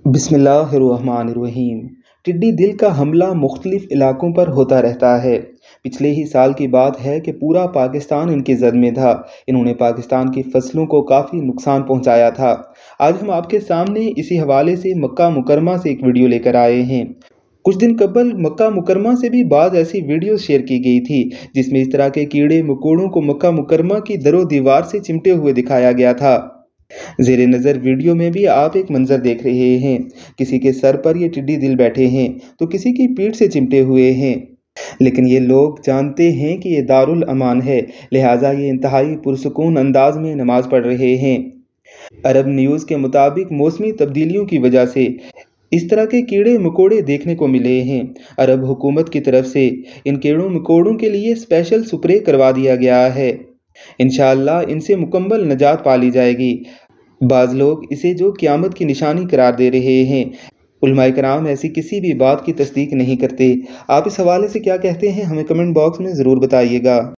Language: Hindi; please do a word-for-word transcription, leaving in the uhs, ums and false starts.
बिस्मिल्लाहिर्रहमानिर्रहीम। टिड्डी दिल का हमला मुख्तलिफ इलाकों पर होता रहता है। पिछले ही साल की बात है कि पूरा पाकिस्तान इनकी जद में था। इन्होंने पाकिस्तान की फसलों को काफ़ी नुकसान पहुंचाया था। आज हम आपके सामने इसी हवाले से मक्का मुकरमा से एक वीडियो लेकर आए हैं। कुछ दिन कबल मक्का मुकरमा से भी बाज़ ऐसी वीडियो शेयर की गई थी जिसमें इस तरह के कीड़े मकोड़ों को मक्का मुकरमा की दरो दीवार से चिमटे हुए दिखाया गया था। ज़ेरे नज़र वीडियो में भी आप एक मंजर देख रहे हैं। किसी के सर पर ये टिड्डी दिल बैठे हैं तो किसी की पीठ से चिमटे हुए हैं। लेकिन ये लोग जानते हैं कि ये दारुल अमान है, लिहाजा ये इंतहाई पुरसुकून अंदाज में नमाज पढ़ रहे हैं। अरब न्यूज़ के मुताबिक मौसमी तब्दीलियों की वजह से इस तरह के कीड़े मकोड़े देखने को मिले हैं। अरब हुकूमत की तरफ से इन कीड़ों मकोड़ों के लिए स्पेशल स्प्रे करवा दिया गया है। इंशाअल्लाह इनसे मुकम्मल नजात पा ली जाएगी। बाज़ लोग इसे जो क़यामत की निशानी करार दे रहे हैं। उलमाए कराम ऐसी किसी भी बात की तस्दीक नहीं करते। आप इस हवाले से क्या कहते हैं, हमें कमेंट बॉक्स में ज़रूर बताइएगा।